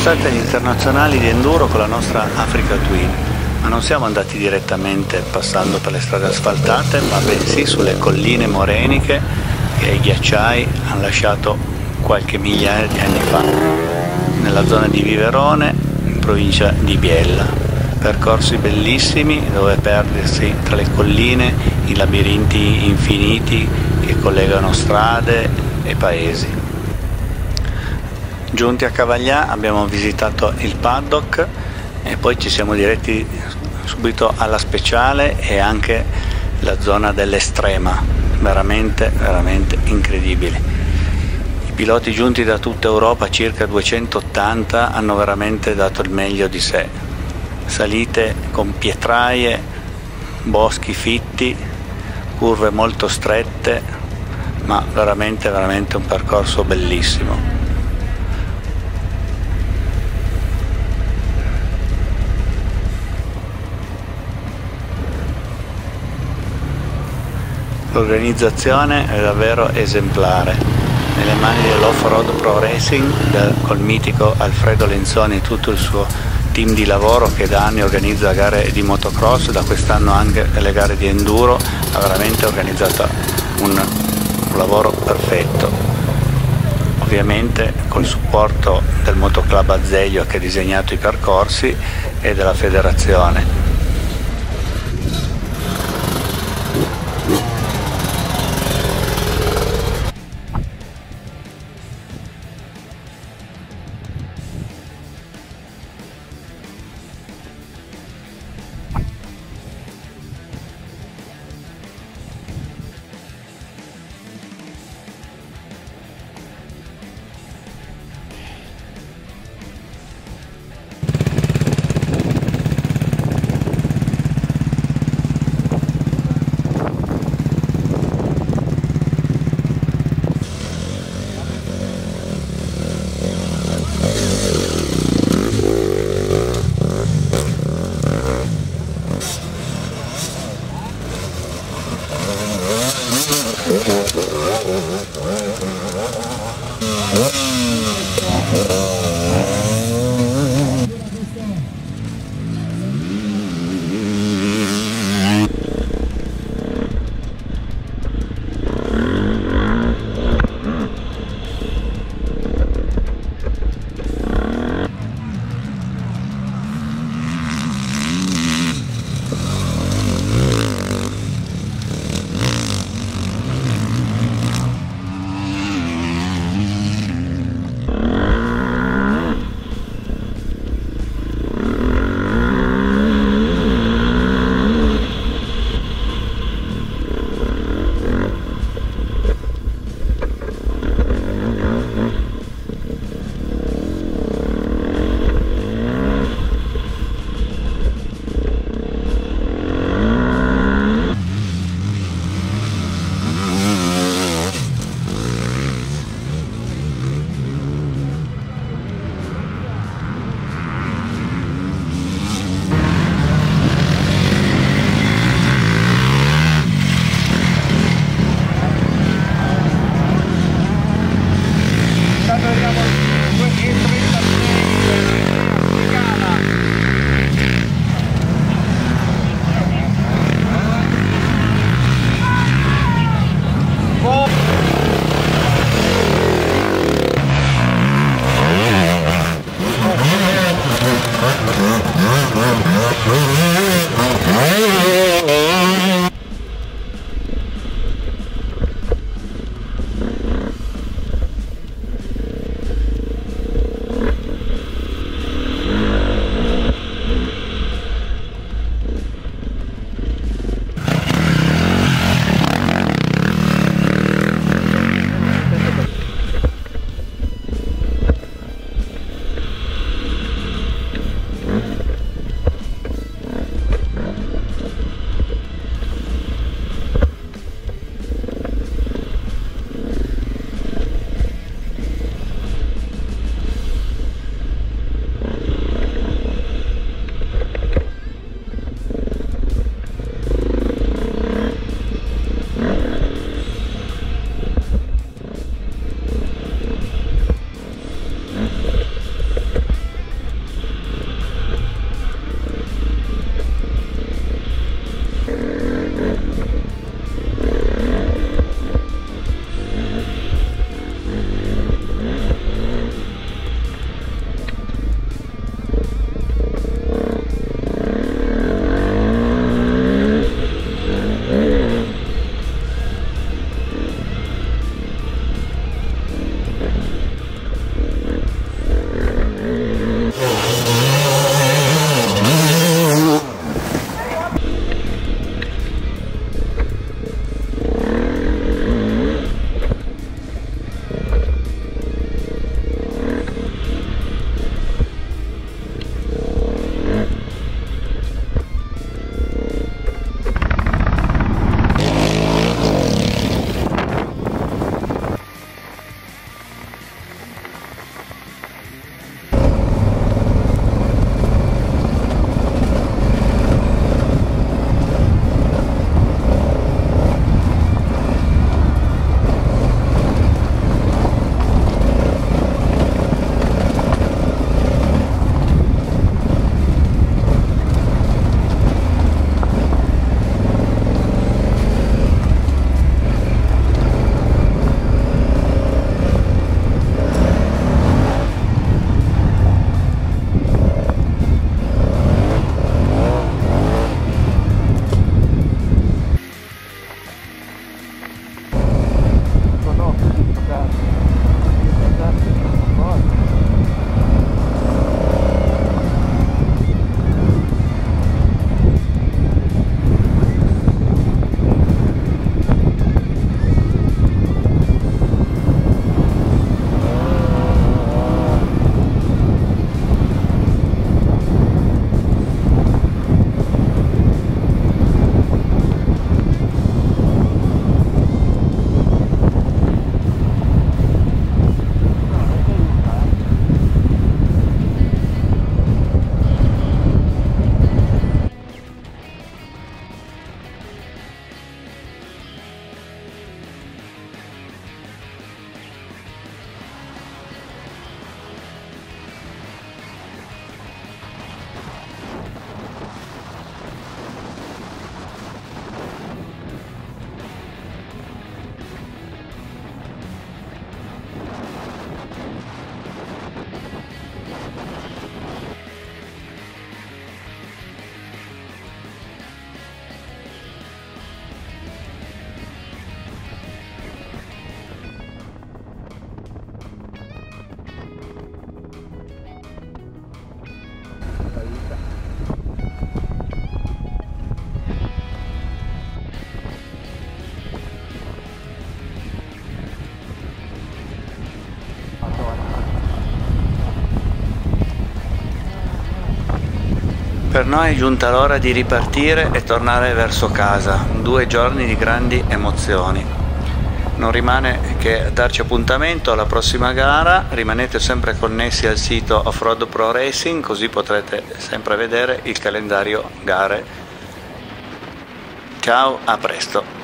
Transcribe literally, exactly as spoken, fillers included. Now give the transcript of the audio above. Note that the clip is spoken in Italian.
stati agli internazionali di enduro con la nostra Africa Twin, ma non siamo andati direttamente passando per le strade asfaltate, ma bensì sulle colline moreniche che i ghiacciai hanno lasciato qualche migliaia di anni fa, nella zona di Viverone, in provincia di Biella. Percorsi bellissimi dove perdersi tra le colline in labirinti infiniti che collegano strade e paesi. Giunti a Cavaglià abbiamo visitato il paddock e poi ci siamo diretti subito alla Speciale e anche la zona dell'Estrema, veramente, veramente incredibili. I piloti giunti da tutta Europa, circa duecentottanta, hanno veramente dato il meglio di sé. Salite con pietraie, boschi fitti, curve molto strette, ma veramente, veramente un percorso bellissimo. L'organizzazione è davvero esemplare, nelle mani dell'Off-Road Pro Racing, del, col mitico Alfredo Lenzoni e tutto il suo team di lavoro che da anni organizza gare di motocross, da quest'anno anche le gare di enduro, ha veramente organizzato un, un lavoro perfetto. Ovviamente col supporto del Motoclub Azeglio che ha disegnato i percorsi e della federazione. Per noi è giunta l'ora di ripartire e tornare verso casa, due giorni di grandi emozioni. Non rimane che darci appuntamento alla prossima gara, rimanete sempre connessi al sito Offroad Pro Racing, così potrete sempre vedere il calendario gare. Ciao, a presto!